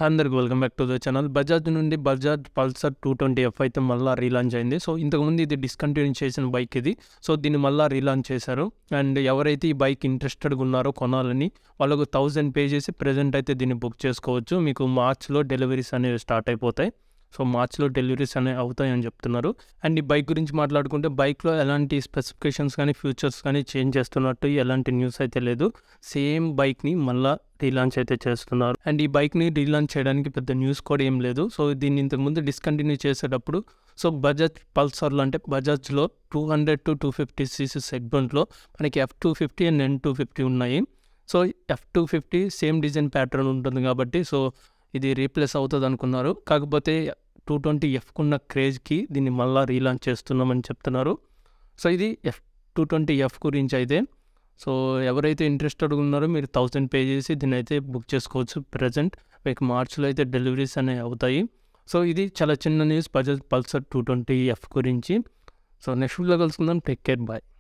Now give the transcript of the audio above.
అందరికి welcome back to the channel. Bajaj నుండి Bajaj Pulsar 220F అయితే మళ్ళీ రీలాంచ్ అయింది. సో ఇంతకుముందు ఇది డిస్కంటిన్యూ చేసిన బైక్ ఇది. సో దీన్ని మళ్ళీ రీలాంచ్ చేశారు. అండ్ ఎవరైతే ఈ బైక్ ఇంట్రెస్టెడ్గా ఉన్నారో కొనాలని వాళ్ళకు 1000 పే చేసి ప్రజెంట్ అయితే దీన్ని బుక్ చేసుకోవచ్చు. మీకు మార్చ్లో డెలివరీస్ అనేవి స్టార్ట్ అయిపోతాయి. సో మార్చ్లో డెలివరీస్ అనేవి అవుతాయని చెప్తున్నారు. అండ్ ఈ బైక్ గురించి మాట్లాడుకుంటే బైక్లో ఎలాంటి స్పెసిఫికేషన్స్ కానీ ఫీచర్స్ కానీ చేంజ్ చేస్తున్నట్టు ఎలాంటి న్యూస్ అయితే లేదు. సేమ్ బైక్ని మళ్ళీ రీలాంచ్ అయితే చేస్తున్నారు. అండ్ ఈ బైక్ని రీలాంచ్ చేయడానికి పెద్ద న్యూస్ కూడా ఏం లేదు. సో దీన్ని ఇంతకుముందు డిస్కంటిన్యూ చేసేటప్పుడు సో బజాజ్ పల్సర్లు అంటే బజాజ్లో 200 to 250cc సెగ్మెంట్లో మనకి F250 అండ్ N250 ఉన్నాయి. So F250 same design pattern ఉంటుంది కాబట్టి సో ఇది రీప్లేస్ అవుతుంది అనుకున్నారు. కాకపోతే 220Fకున్న క్రేజ్కి దీన్ని మళ్ళీ రీలాంచ్ చేస్తున్నామని చెప్తున్నారు. సో ఇది F220F గురించి అయితే సో ఎవరైతే ఇంట్రెస్టెడ్గా ఉన్నారో మీరు 1000 పే చేసి దీన్ని అయితే బుక్ చేసుకోవచ్చు. ప్రజెంట్ మీకు మార్చ్లో అయితే డెలివరీస్ అనేవి అవుతాయి. సో ఇది చాలా చిన్న న్యూస్ బజాజ్ పల్సర్ 220F గురించి. సో నెక్స్ట్ వీడియోలో కలుసుకుందాం. Take care, bye.